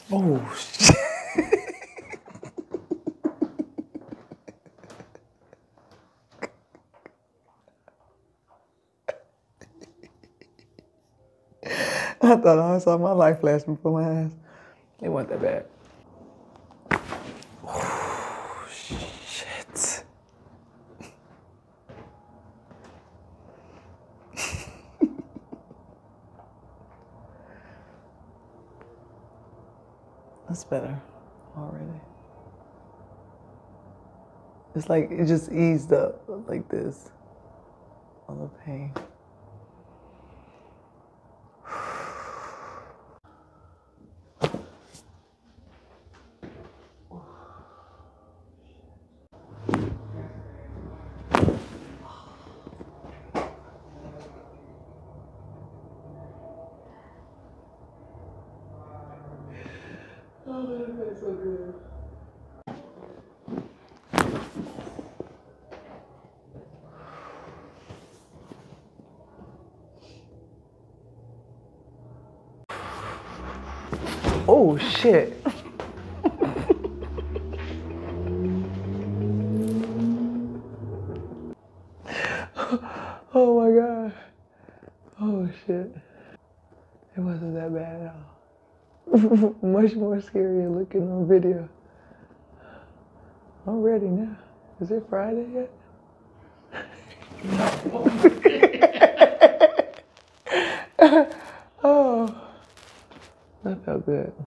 Oh, shit. I thought I saw my life flash before my eyes. It wasn't that bad. Oh, shit. That's better already. It's like it just eased up like this on the pain. Oh, that feels so good. Oh, shit. Oh my God. Oh shit. It wasn't that bad at all. Much more scary looking on video. I'm ready now. Is it Friday yet? Oh, that felt good.